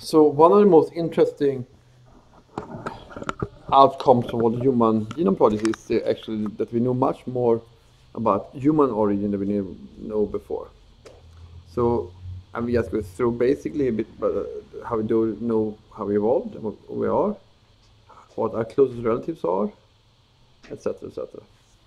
So one of the most interesting outcomes from all the Human Genome Project is actually that we know much more about human origin than we know before. So I'm just going through basically a bit how we do know how we evolved, what we are, what our closest relatives are, etc., etc.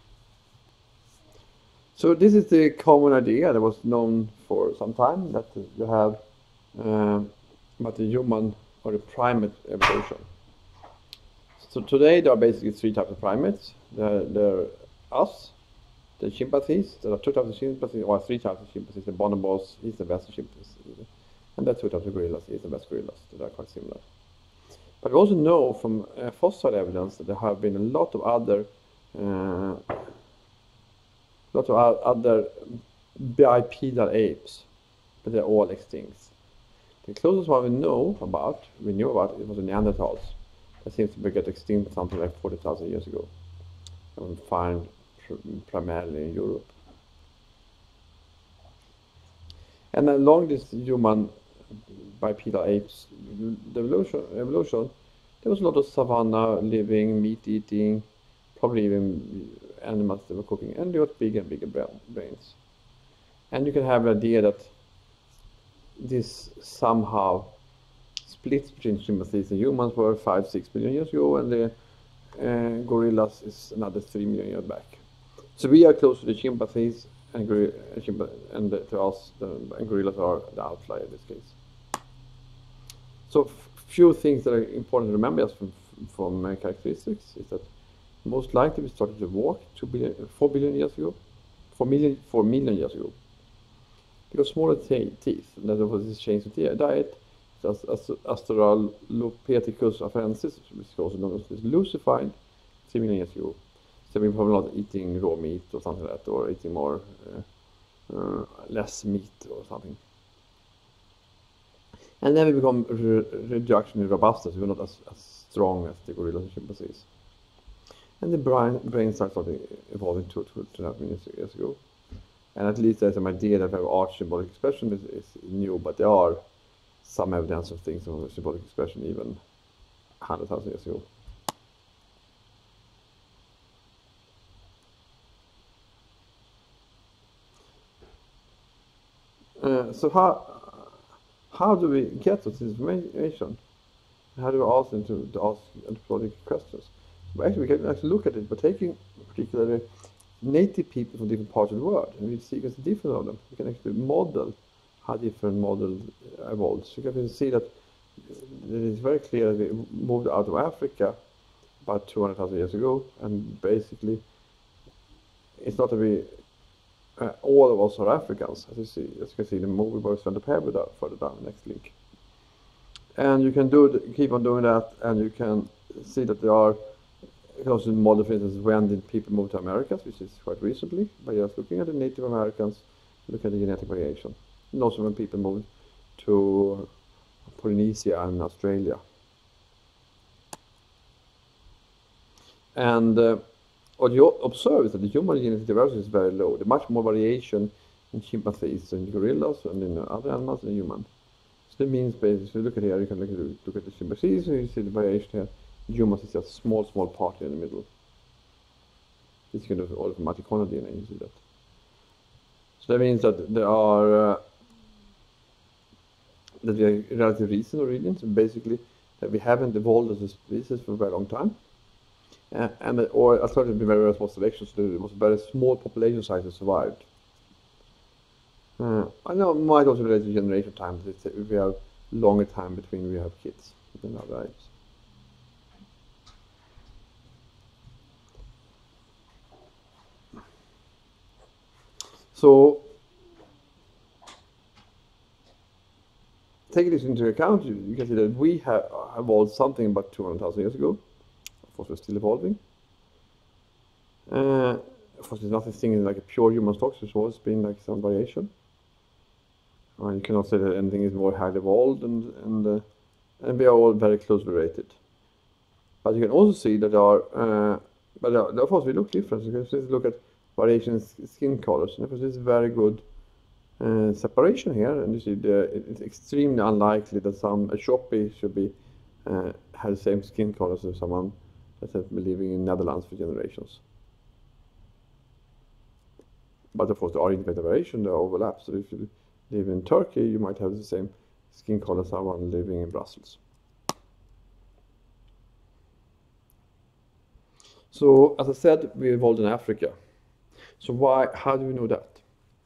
So this is the common idea that was known for some time, that you have about the human or the primate evolution. So today there are basically three types of primates. There are us, the chimpanzees. There are two types of chimpanzees, or three types of chimpanzees: the bonobos, east and west chimpanzees, and there are two types of gorillas, east and west gorillas. That are quite similar. But we also know from fossil evidence that there have been a lot of other bipedal apes, but they're all extinct. The closest one we knew about, it was the Neanderthals. That seems to be get extinct something like 40,000 years ago. And we find primarily in Europe. And along this human bipedal apes the evolution, there was a lot of savanna living, meat eating, probably even animals that were cooking, and they got bigger and bigger brains. And you can have an idea that this somehow splits between chimpanzees and humans were 5-6 billion years ago, and the gorillas is another 3 million years back. So we are close to the chimpanzees, and to us, and gorillas are the outlier in this case. So few things that are important to remember just from characteristics is that most likely we started to walk 4 billion years ago, 4 million years ago. Because smaller teeth, and that was this change in diet, Australopithecus afarensis, which is also known as lucified 3 million years ago. So we probably not eating raw meat or something like that, or eating more less meat or something. And then we become reduction in robustness. We're not as strong as the gorillas and chimpanzees. And the brain started evolving 2.5 million years ago. And at least there's an idea that our arch symbolic expression is new, but there are some evidence of things of symbolic expression even 100,000 years ago. So how do we get to this information? How do we ask them to ask anthropological questions? Well, actually, we can actually look at it by taking particularly native people from different parts of the world, and we see the difference of them. We can actually model how different models evolved. So you can see that it is very clear that we moved out of Africa about 200,000 years ago, and basically it's not that we all of us are Africans, as you can see, the movie by Sven further down, next link. And you can keep on doing that, and you can see that there are, you can also model, for instance, when did people move to Americas, which is quite recently, by just looking at the Native Americans, look at the genetic variation. And also when people moved to Polynesia and Australia. And what you observe is that the human genetic diversity is very low. There's much more variation in chimpanzees and gorillas and in other animals than human. So that means basically, if you look at here, you can look at the chimpanzees, and you see the variation here. Humans is just a small part in the middle. This kind of all from mitochondrial DNA, you see that. So that means that there are that we are relatively recent origins, and basically that we haven't evolved as a species for a very long time. Or I started to be very small selection, so it was a very small population size that survived. I know it might also relate to generation time, but we have longer time between we have kids than other apes. So, taking this into account, you can see that we have evolved something about 200,000 years ago. Of course, we're still evolving. Of course, there's nothing like a pure human stock, so there's always been like some variation. You cannot say that anything is more highly evolved, and we are all very closely related. But you can also see that there are, of course, we look different. So you can look at variation in skin colors, and of course, this is very good separation here, and you see it's extremely unlikely that a Shoppie should be have the same skin color as someone that has been living in Netherlands for generations. But of course, there are individual variation, there are overlaps. So if you live in Turkey, you might have the same skin color as someone living in Brussels. So, as I said, we evolved in Africa. So how do we know that?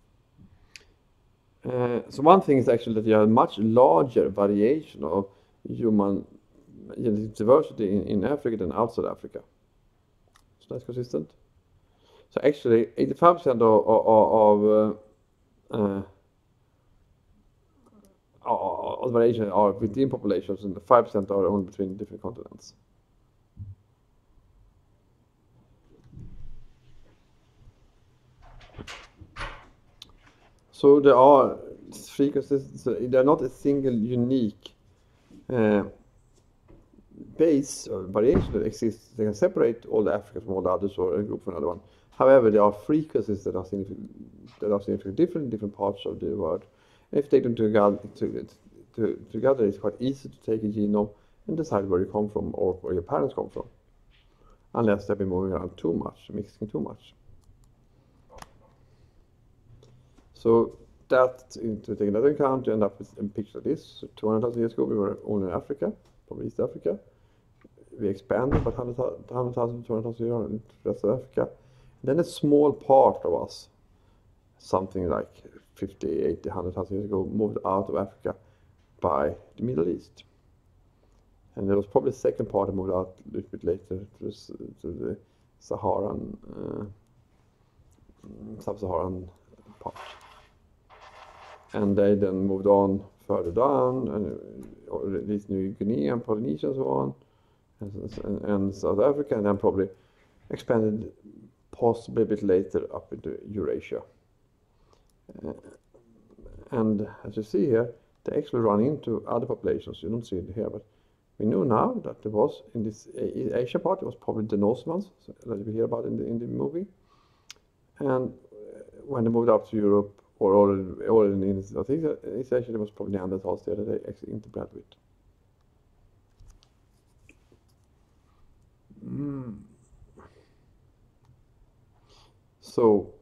So one thing is actually that you have a much larger variation of human genetic diversity in Africa than outside Africa. So that's consistent. So actually, 85% of variation are within populations, and 5% are only between different continents. So there are frequencies. So they're not a single unique base or variation that exists. They can separate all the Africans from all the others, or a group from another one. However, there are frequencies that are significantly different in different parts of the world. And if they take them together, it's quite easy to take a genome and decide where you come from or where your parents come from, unless they've been moving around too much, mixing too much. So that, to take that into account, you end up with a picture like this. So 200,000 years ago, we were only in Africa, probably East Africa. We expanded about 100,000, 200,000 years in the rest of Africa. Then a small part of us, something like 50, 80, 100,000 years ago, moved out of Africa by the Middle East. And there was probably the second part that moved out a little bit later to the Saharan, sub-Saharan part. And they then moved on further down, and at least New Guinea and Polynesia and so on, and South Africa, and then probably expanded possibly a bit later up into Eurasia. And as you see here, they actually run into other populations. You don't see it here, but we know now that there was, in this Asia part, it was probably the Norsemans that we hear about in the movie. And when they moved up to Europe, or in East Asia, there was probably Neanderthals there that they actually interbred with. So